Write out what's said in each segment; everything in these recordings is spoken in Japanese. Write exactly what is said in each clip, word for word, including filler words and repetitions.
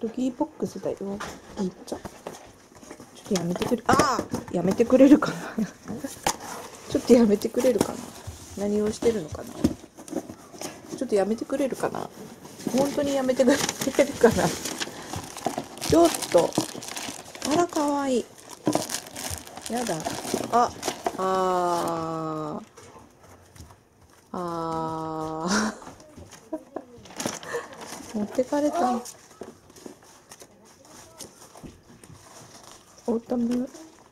ドギーボックスだよ、ギーちゃん。ちょっとやめてくれ、ああ、やめてくれるかな。ちょっとやめてくれるかな。何をしてるのかな。ちょっとやめてくれるかな。本当にやめてくれるかな。ちょっと、あら、かわいい。やだ。あ、あー、あー。持ってかれた。オータム。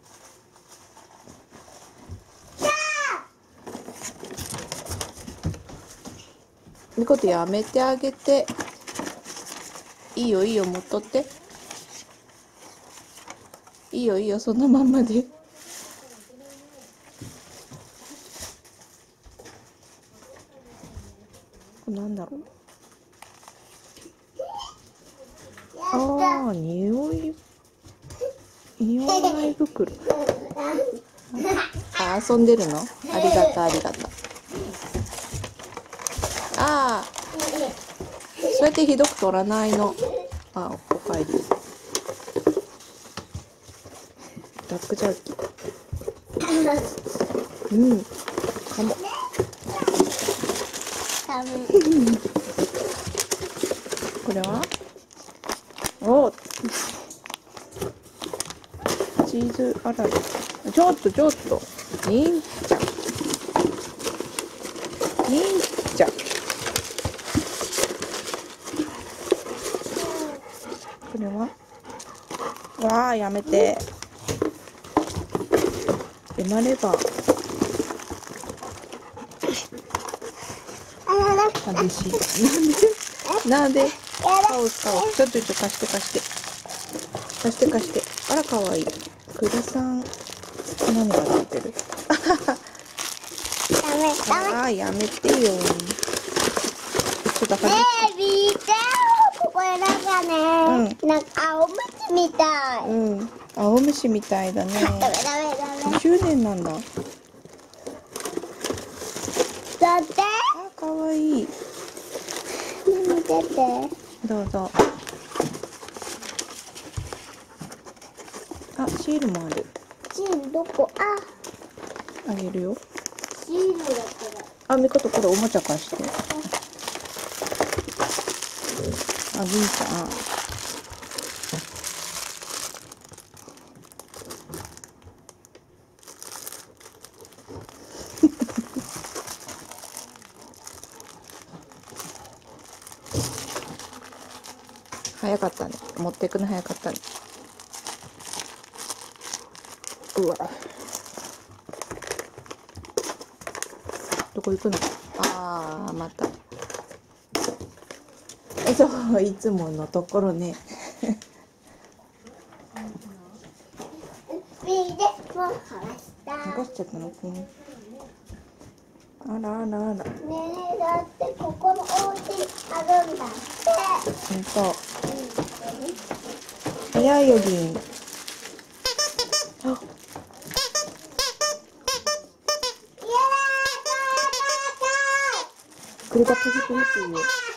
みことやめてあげて。いいよいいよ、持っとって。いいよいいよ、そのまんまで。なんだろう。ああ、匂い。匂い袋。あ、遊んでるの。ありがとうありがとう。ああ。そうやってひどく取らないの。あ、おかえり。ダックジャーキー。うん。かも。これは。お。チーズ洗い。ちょっとちょっと。いいんちゃ。いいんちゃ。これは。わあ、やめて。エマレバー。寂しい。なんで。なんで。カオスカオス。ちょっとちょっと貸して貸して。貸して貸して。あら、かわいい。栗さん。何がついてる。ああ、やめてよ。ちょっと外して。 ねえ、見てよ。ここなんかね、うん、なんか青虫みたい。 うん、青虫みたいだね。 ダメダメダメ。 にじゅうねんなんだ。 だって。 あ、かわいい。 見てて。 どうぞ。あ、シールもある。 シールどこ？あ。 あげるよ。 シールだったら。 あ、みことこれおもちゃ貸して。あ、銀ちゃん。早かったね。持っていくの早かったね。うわ。どこ行くの？ああ、また。そう、いつものところね。剥がしちゃったの？あらあらあら。ねえ、だってここのお家あるんだって。 ほんと。早いよ、銀。あ。これがプリプリっていう。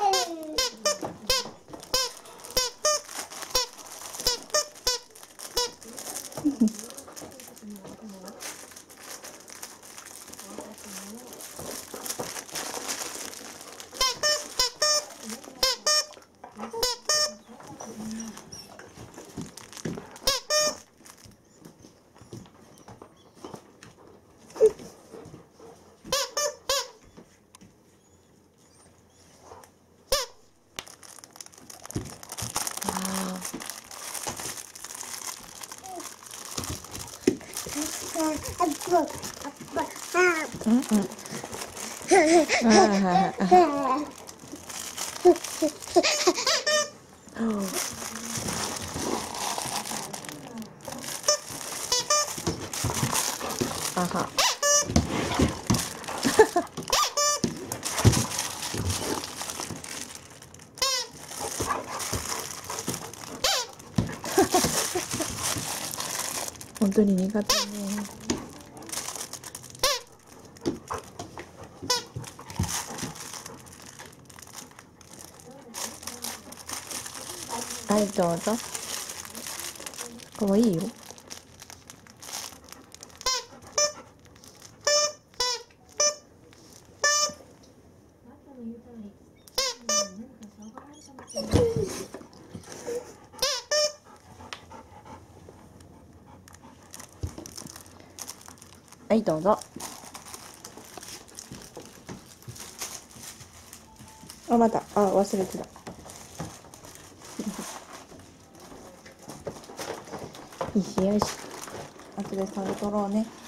うんうん。あは。本当に苦手ね。 はいどうぞ。かわいいよ。はいどうぞ。あ、また、あ、忘れてた。よしよし。後で食べとろうね。